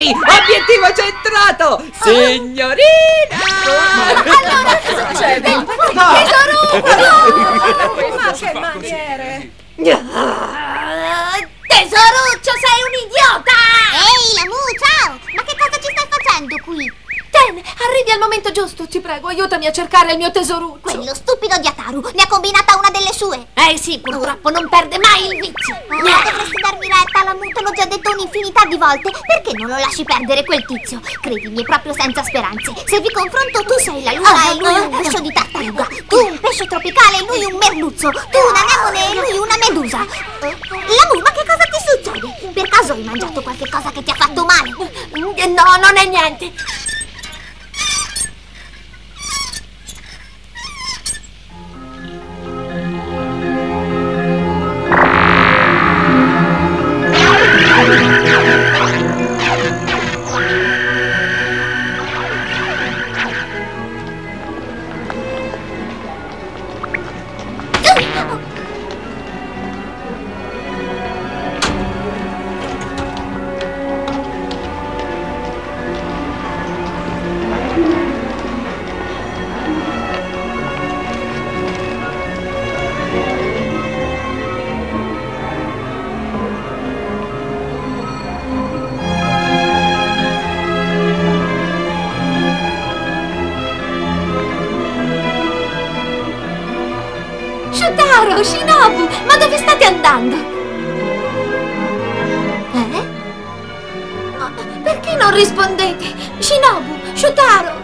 Obiettivo centrato! Signorina! Allora cosa succede? Tesoruccio! Ma che maniere! Tesoruccio, sei un idiota! Ehi, Lamu, ciao! Ma che cosa ci stai facendo qui? Ten, arrivi al momento giusto, ti prego, aiutami a cercare il mio tesoruccio. Quello stupido di Ataru ne ha combinata una delle sue. Sì, purtroppo non perde mai il vizio. Dovresti darmi retta, Lamu, te l'ho già detto un'infinità di volte. Perché non lo lasci perdere quel tizio? Credimi, è proprio senza speranze. Se vi confronto, tu sei la luna e lui un pesce di tartaruga. Tu un pesce tropicale e lui un merluzzo. Tu una anemone e lui una medusa. Lamu, ma che cosa ti succede? Per caso hai mangiato qualche cosa che ti ha fatto male? No, non è niente. Shotaro, Shinobu, ma dove state andando? Perché non rispondete? Shinobu, Shotaro!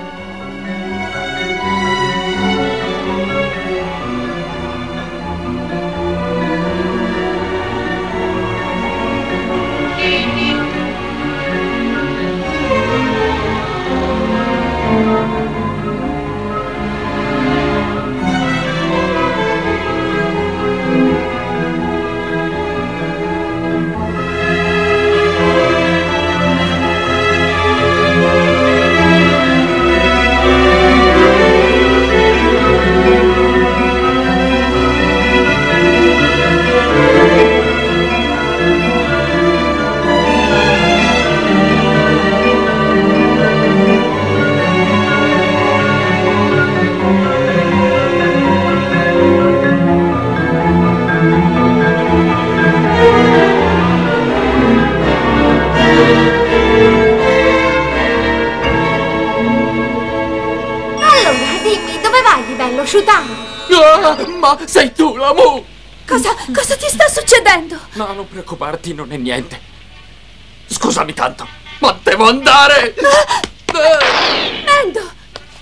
Ma sei tu, Lamu! Cosa ti sta succedendo? No, non preoccuparti, non è niente. Scusami tanto, ma devo andare! Endo!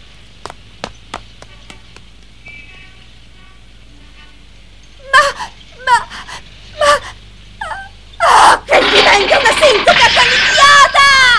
Oh, che ti venga una sincope a quell'idiota!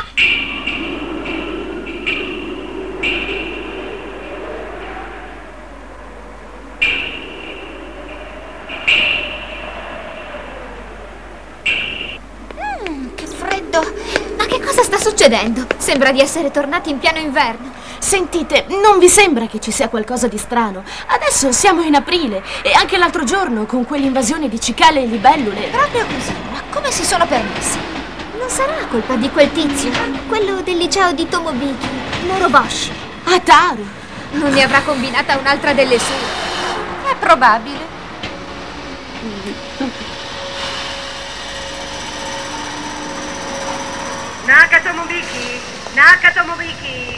Che freddo! Ma che cosa sta succedendo? Sembra di essere tornati in pieno inverno. Sentite, non vi sembra che ci sia qualcosa di strano? Adesso siamo in aprile e anche l'altro giorno con quell'invasione di cicale e libellule. Proprio così, ma come si sono permessi? Non sarà colpa di quel tizio, quello del liceo di Tomobiki, Moroboshi. Ataru! Non ne avrà combinata un'altra delle sue. È probabile. Nakatomobiki! Nakatomobiki!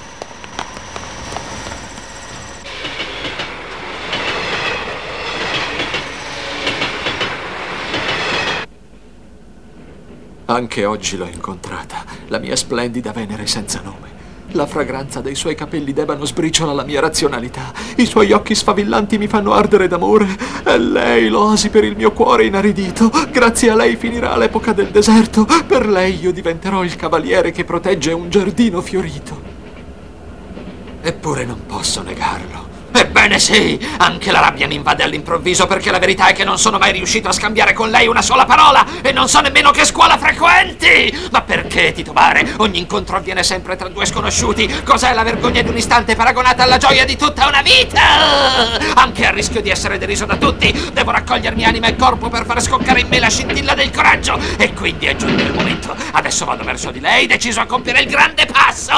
Anche oggi l'ho incontrata, la mia splendida Venere senza nome. La fragranza dei suoi capelli d'ebano sbriciola la mia razionalità. I suoi occhi sfavillanti mi fanno ardere d'amore. È lei l'oasi per il mio cuore inaridito. Grazie a lei finirà l'epoca del deserto. Per lei io diventerò il cavaliere che protegge un giardino fiorito. Eppure non posso negarlo. Ebbene sì, anche la rabbia mi invade all'improvviso perché la verità è che non sono mai riuscito a scambiare con lei una sola parola e non so nemmeno che scuola frequenti! Ma perché titubare? Ogni incontro avviene sempre tra due sconosciuti. Cos'è la vergogna di un istante paragonata alla gioia di tutta una vita? Anche a rischio di essere deriso da tutti, devo raccogliermi anima e corpo per far scoccare in me la scintilla del coraggio. E quindi è giunto il momento. Adesso vado verso di lei, deciso a compiere il grande passo.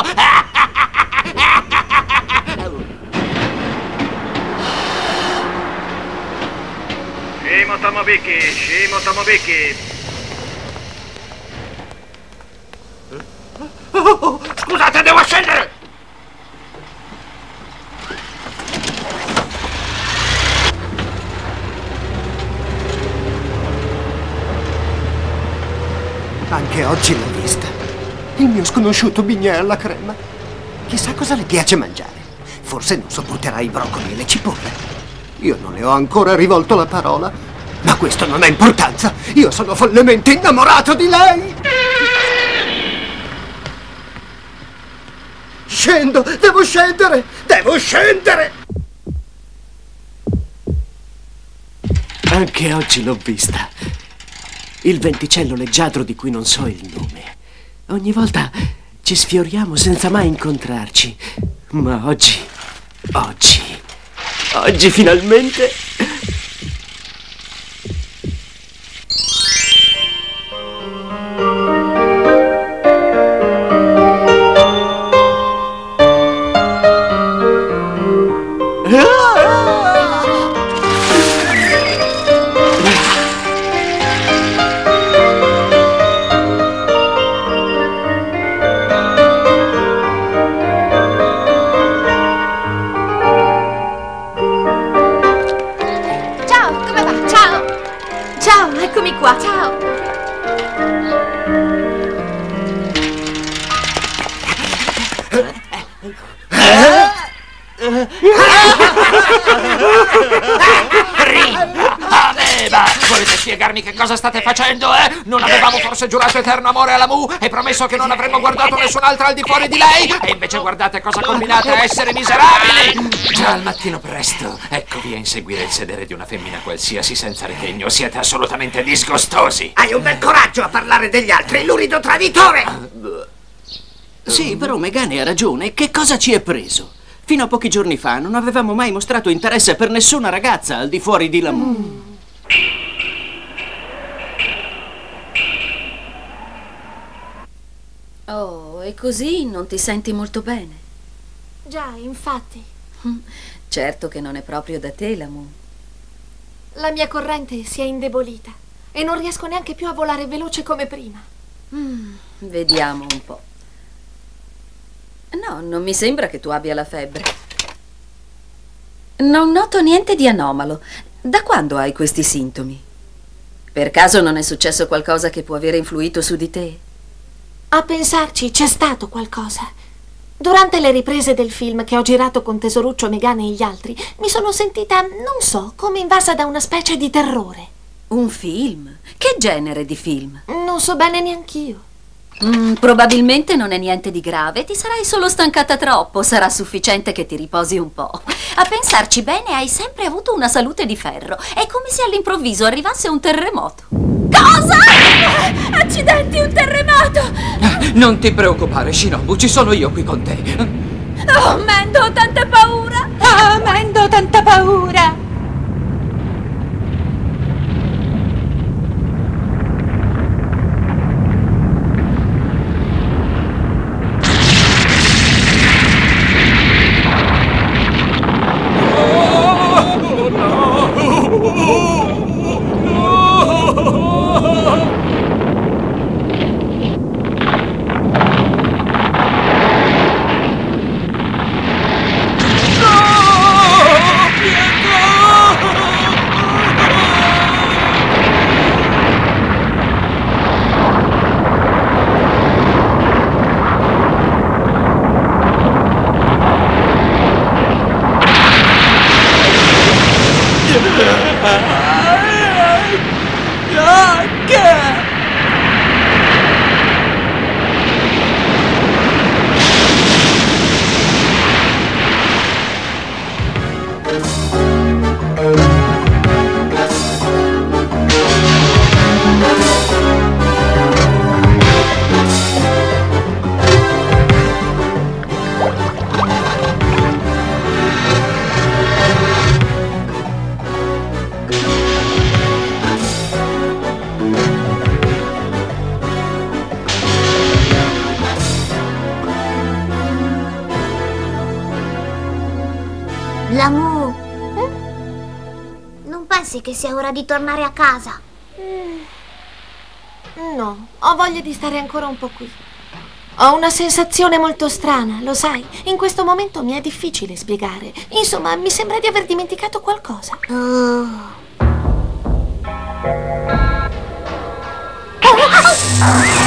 Shimo Tomobiki, Shimo Tomobiki. Oh, scusate, devo scendere! Anche oggi l'ho vista. Il mio sconosciuto bignè alla crema. Chissà cosa le piace mangiare. Forse non sopporterà i broccoli e le cipolle. Io non le ho ancora rivolto la parola, ma questo non ha importanza. Io sono follemente innamorato di lei. Scendo, devo scendere, devo scendere. Anche oggi l'ho vista. Il venticello leggiadro di cui non so il nome. Ogni volta ci sfioriamo senza mai incontrarci. Ma oggi finalmente... Eccomi qua. Ciao. Aveva! Volete spiegarmi che cosa state facendo, eh? Non avevamo forse giurato eterno amore alla Mu e promesso che non avremmo guardato nessun'altra al di fuori di lei? E invece guardate cosa combinate a essere miserabili! Già al mattino presto, eccovi a inseguire il sedere di una femmina qualsiasi senza ritegno. Siete assolutamente disgustosi! Hai un bel coraggio a parlare degli altri, lurido traditore! Sì, però Megane ha ragione. Che cosa ci è preso? Fino a pochi giorni fa non avevamo mai mostrato interesse per nessuna ragazza al di fuori di Lamu. Oh, e così non ti senti molto bene? Già, infatti. Certo che non è proprio da te, Lamu. La mia corrente si è indebolita e non riesco neanche più a volare veloce come prima. Vediamo un po'. No, non mi sembra che tu abbia la febbre. Non noto niente di anomalo. Da quando hai questi sintomi? Per caso non è successo qualcosa che può aver influito su di te? A pensarci, c'è stato qualcosa. Durante le riprese del film che ho girato con Tesoruccio, Megane e gli altri, mi sono sentita, non so, come invasa da una specie di terrore. Un film? Che genere di film? Non so bene neanch'io. Probabilmente non è niente di grave, ti sarai solo stancata troppo, sarà sufficiente che ti riposi un po'. A pensarci bene, hai sempre avuto una salute di ferro. È come se all'improvviso arrivasse un terremoto. Cosa? Accidenti, un terremoto! Non ti preoccupare, Shinobu, ci sono io qui con te. Oh, Mendo, ho tanta paura! Ah, Mendo, ho tanta paura! Pietro! Lamu, non pensi che sia ora di tornare a casa? No, ho voglia di stare ancora un po' qui. Ho una sensazione molto strana, lo sai. In questo momento mi è difficile spiegare. Insomma, mi sembra di aver dimenticato qualcosa. Oh.